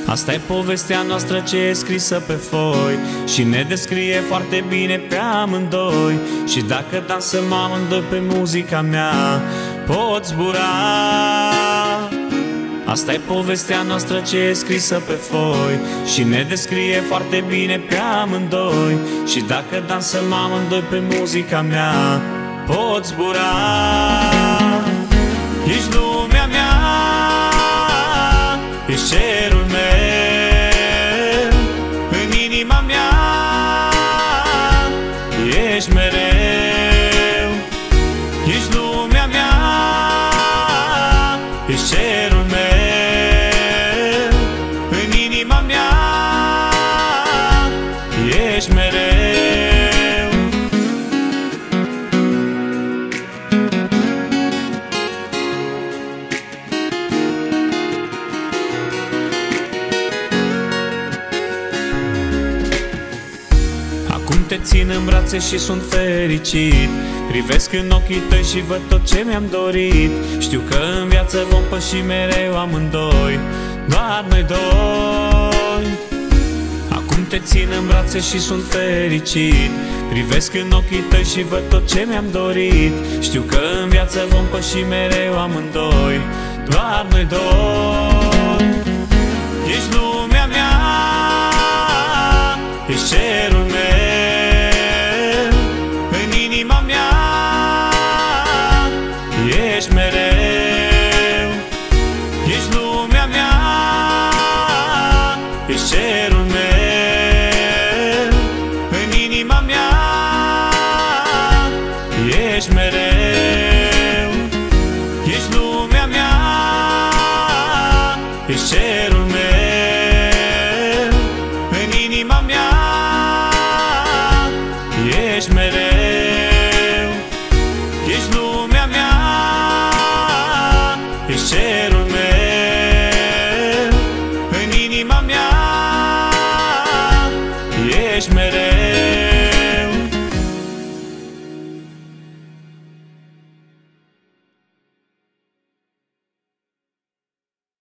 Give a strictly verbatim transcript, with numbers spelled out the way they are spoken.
Asta e povestea noastră ce e scrisă pe foi și ne descrie foarte bine pe amândoi. Și dacă dansăm amândoi pe muzica mea, pot zbura. Asta e povestea noastră ce e scrisă pe foi și ne descrie foarte bine pe amândoi. Și dacă dansăm amândoi pe muzica mea, pot zbura. Ești lumea mea, ești cerul meu, în inima mea ești mereu. Ești lumea mea, ești cerul meu, în inima mea ești mereu. Acum te țin în brațe și sunt fericit, privesc în ochii tăi și văd tot ce mi-am dorit. Știu că în viață vom păși mereu amândoi, doar noi doi. Acum te țin în brațe și sunt fericit, privesc în ochii tăi și văd tot ce mi-am dorit. Știu că în viață vom păși mereu amândoi, doar noi doi.